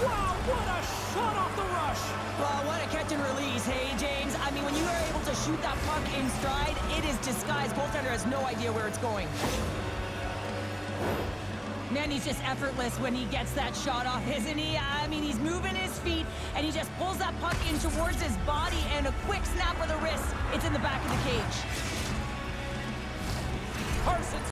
Wow, what a shot off the rush! Well, what a catch and release, hey, James? I mean, when you are able to shoot that puck in stride, it is disguised. Goaltender has no idea where it's going. Man, he's just effortless when he gets that shot off, isn't he? I mean, he's moving his feet, and he just pulls that puck in towards his body, and a quick snap of the wrist. It's in the back of the cage. Carson's